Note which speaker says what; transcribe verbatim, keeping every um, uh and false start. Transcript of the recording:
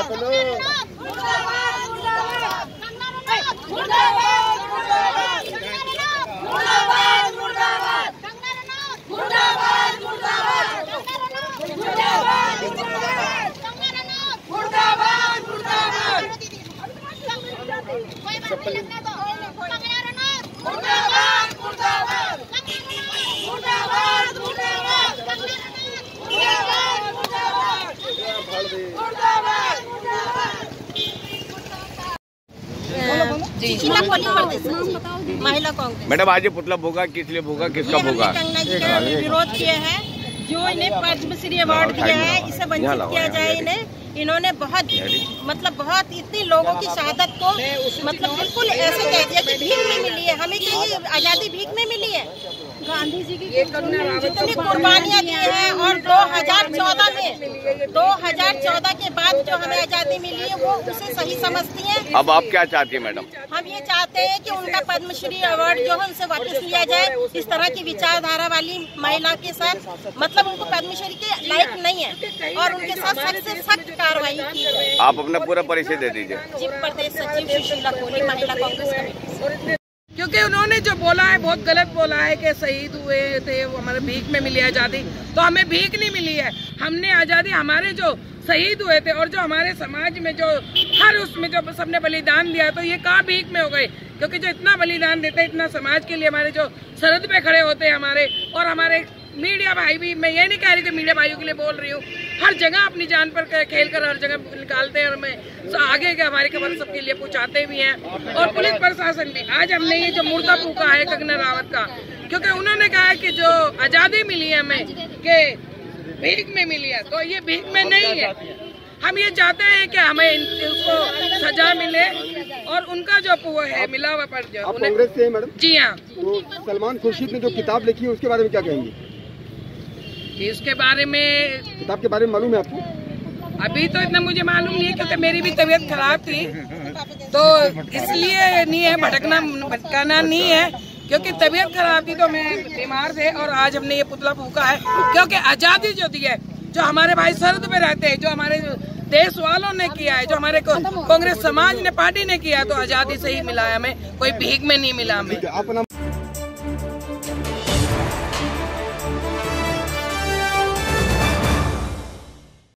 Speaker 1: महिला कांग्रेस।
Speaker 2: मैडम आज ये पुतला भोगा किस लिए भोगा, किसका भोगा?
Speaker 1: कंगना जी का विरोध किए हैं, जो इन्हें पद्मश्री अवार्ड दिया है, इसे वंचित किया जाए इन्हें। इन्होंने बहुत मतलब बहुत इतनी लोगों की शहादत को मतलब बिल्कुल ऐसे कह दिया कि भीख में मिली है, हमें क्या ये आजादी भीख में मिली है? गांधी जी की जितनी कुर्बानियां दी हैं और दो हजार चौदह में दो हजार चौदह के बाद जो हमें आजादी मिली है वो उसे सही समझती हैं।
Speaker 2: अब आप क्या चाहती है मैडम?
Speaker 1: हम ये चाहते हैं कि उनका पद्मश्री अवार्ड जो है उनसे वापस लिया जाए। इस तरह की विचारधारा वाली महिला के साथ मतलब उनको पद्मश्री के लायक नहीं है और उनके साथ सख्त से सख्त कार्रवाई की जाए।
Speaker 2: आप अपना पूरा परिचय दे दीजिए।
Speaker 1: जी, प्रदेश सचिव सुशीला कोहली, महिला कांग्रेस कमेटी।
Speaker 3: क्योंकि उन्होंने जो बोला है बहुत गलत बोला है कि शहीद हुए थे वो हमारे भीख में मिली आज़ादी, तो हमें भीख नहीं मिली है। हमने आज़ादी हमारे जो शहीद हुए थे और जो हमारे समाज में जो हर उसमें जो सबने बलिदान दिया तो ये कहाँ भीख में हो गए? क्योंकि जो इतना बलिदान देते हैं, इतना समाज के लिए हमारे जो सरहद पे खड़े होते हैं हमारे, और हमारे मीडिया भाई भी, मैं ये नहीं कह रही कि मीडिया भाइयों के लिए बोल रही हूँ, हर जगह अपनी जान पर खेल कर हर जगह निकालते हैं और हमें आगे के हमारी खबर सबके लिए पहुँचाते भी हैं। और पुलिस प्रशासन भी, आज हमने ये जो मुर्दा फूका है कंगना रावत का, क्योंकि उन्होंने कहा है कि जो आज़ादी मिली है हमें कि भीख में मिली है, तो ये भीख में नहीं है। हम ये चाहते हैं कि हमें उसको सजा मिले और उनका जो वो है मिला हुआ पर जो
Speaker 4: आप कांग्रेस से हैं मैडम?
Speaker 3: जी हाँ।
Speaker 4: तो सलमान खुर्शीद ने जो किताब लिखी है उसके बारे में क्या कहेंगी?
Speaker 3: इसके बारे में,
Speaker 4: किताब के बारे में मालूम है आपको?
Speaker 3: अभी तो इतना मुझे मालूम नहीं है क्योंकि मेरी भी तबीयत खराब थी, तो इसलिए नहीं है, भटकना भटकाना नहीं है, क्योंकि तबीयत खराब थी तो मैं बीमार थे। और आज हमने ये पुतला फूका है क्योंकि आज़ादी जो दी है, जो हमारे भाई सरहद पे रहते हैं, जो हमारे देश वालों ने किया है, जो हमारे कांग्रेस समाज ने पार्टी ने किया, तो आज़ादी से ही मिला है हमें, कोई भीख में नहीं मिला हमें।